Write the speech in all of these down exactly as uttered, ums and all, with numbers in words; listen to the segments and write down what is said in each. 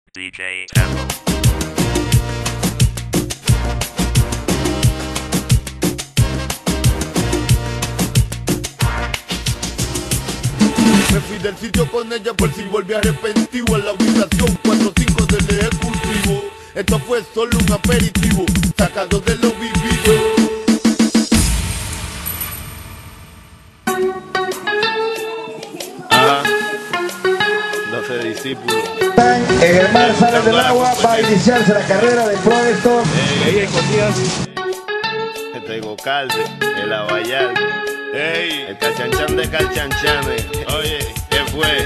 D J Apple. Me fui del sitio con ella por si volví arrepentivo. En la ubicación cuatro cinco del ejecutivo. Esto fue solo un aperitivo sacado de lo vivido. Ajá. doce discípulos. En el mar sale del agua, va a iniciarse la carrera de Pro esto. Ey, escondidas. Este es Gocalde, el Abayal. Ey, el Calchanchan de Calchanchanes. Oye, ¿qué fue?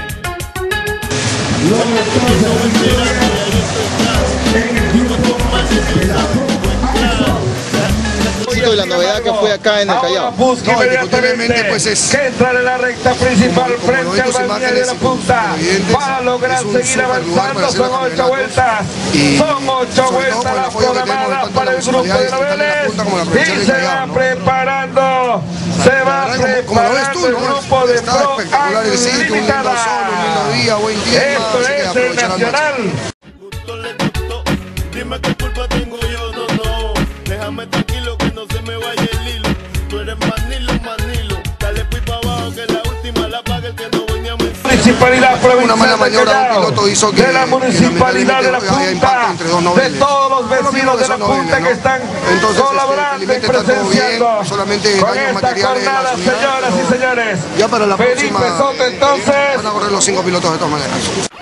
De la novedad que fue acá en el Callao. Busca no, inmediatamente pues es que entrar en la recta principal como, como frente al balneario de la Punta para lograr seguir avanzando. Son ocho vueltas, y son ocho vueltas las programadas para el grupo de Noveles y se va preparando, se va preparando el grupo de Pro Limitada. Esto es el Nacional. Dime qué culpa tengo yo, no, no. Déjame tranquilo que no se me vaya el hilo. Tú eres Manilo, Manilo. Dale pues para abajo que la última la paga el que no venía a mentir. Municipalidad provincial de Callao, de la municipalidad de la Punta, de todos los vecinos de la Punta que están colaborando y presenciando con esta jornada, señoras y señores. Ya para la Felipe próxima, Soto, entonces. Van a correr los cinco pilotos de todas maneras.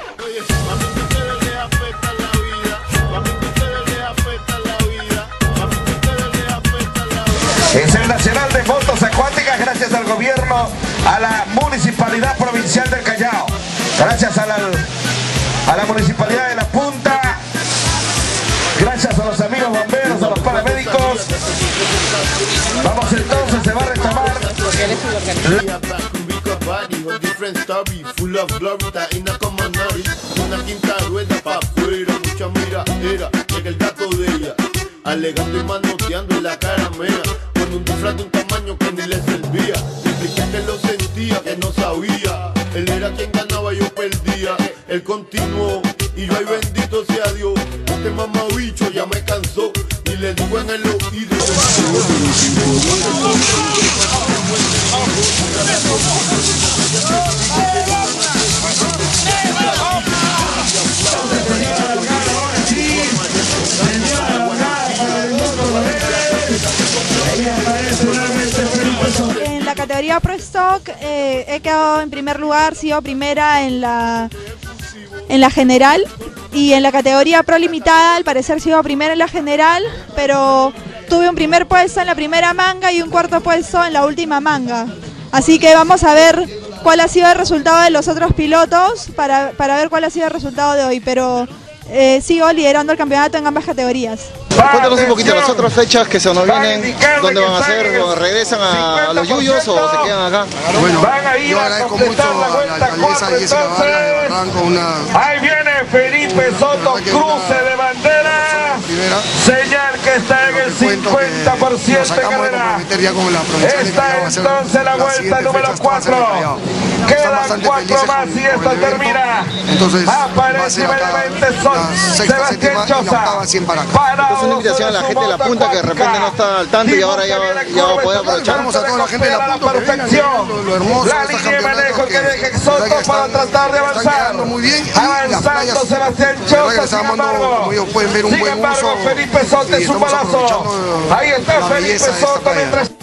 Es el Nacional de Motos Acuáticas gracias al gobierno, a la Municipalidad Provincial del Callao, gracias a la, a la Municipalidad de la Punta, gracias a los amigos bomberos, a los paramédicos. Vamos entonces, se va a retomar una quinta rueda pa' afuera, mucha mira, era, llega el gato de ella, alegando y manoteando en la cara mea, con un disfraz de un tamaño que ni le servía. Le expliqué que lo sentía, que no sabía, él era quien ganaba, yo perdía. Él continuó y yo, ay bendito sea Dios, este mamabicho ya me cansó. Y le digo en el oído, en la categoría Pro Stock eh, he quedado en primer lugar, sido primera en la en la general, y en la categoría Pro Limitada al parecer sido primera en la general, pero tuve un primer puesto en la primera manga y un cuarto puesto en la última manga, así que vamos a ver cuál ha sido el resultado de los otros pilotos para, para ver cuál ha sido el resultado de hoy, pero eh, sigo liderando el campeonato en ambas categorías. Cuéntanos un poquito las otras fechas que se nos vienen, dónde van a ser, regresan a, a los Yuyos o se quedan acá. Bueno, yo agradezco mucho a la alcaldesa Jessica Vargas de Barranco, una... Ahí viene Felipe Soto, cruce de bandera, señal que está en el cincuenta por ciento de carrera. Esta es entonces la vuelta número cuatro. Quedan cuatro más y esto termina. Entonces, aparentemente son Sebastián Choza. Entonces una invitación a la gente de la Punta que de repente no está al tanto y ahora ya, ya va a poder aprovechar. Vamos a toda la gente de la Punta que vengan, lo hermoso la de línea de manejo que deje Soto para tratar de avanzar. Muy bien. Avanzando Sebastián Choza, sin embargo, como ellos pueden ver, un sin buen embargo uso, Felipe Soto es un balazo. Ahí está Felipe Soto mientras